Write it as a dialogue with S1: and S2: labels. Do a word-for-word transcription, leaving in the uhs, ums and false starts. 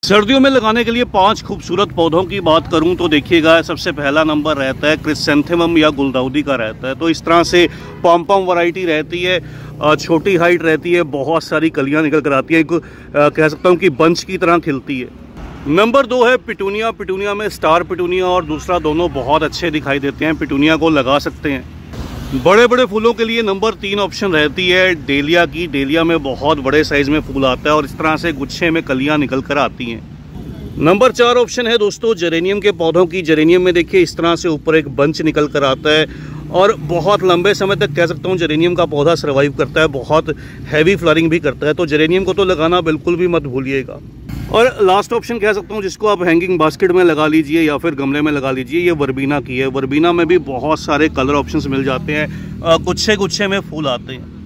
S1: सर्दियों में लगाने के लिए पांच खूबसूरत पौधों की बात करूं तो देखिएगा, सबसे पहला नंबर रहता है क्रिसैंथेमम या गुलदाउदी का रहता है। तो इस तरह से पॉम पॉम वैरायटी रहती है, छोटी हाइट रहती है, बहुत सारी कलियां निकल कर आती हैं, कह सकता हूं कि बंच की तरह खिलती है। नंबर दो है पिटूनिया। पिटूनिया में स्टार पिटूनिया और दूसरा दोनों बहुत अच्छे दिखाई देते हैं, पिटूनिया को लगा सकते हैं। बड़े बड़े फूलों के लिए नंबर तीन ऑप्शन रहती है डेलिया की। डेलिया में बहुत बड़े साइज़ में फूल आता है और इस तरह से गुच्छे में कलियां निकल कर आती हैं। नंबर चार ऑप्शन है दोस्तों जेरेनियम के पौधों की। जेरेनियम में देखिए इस तरह से ऊपर एक बंच निकल कर आता है और बहुत लंबे समय तक कह सकता हूँ जेरेनियम का पौधा सर्वाइव करता है, बहुत हैवी फ्लावरिंग भी करता है। तो जेरेनियम को तो लगाना बिल्कुल भी मत भूलिएगा। और लास्ट ऑप्शन कह सकता हूँ जिसको आप हैंगिंग बास्केट में लगा लीजिए या फिर गमले में लगा लीजिए, ये वर्बीना की है। वर्बीना में भी बहुत सारे कलर ऑप्शंस मिल जाते हैं, गुच्छे गुच्छे में फूल आते हैं।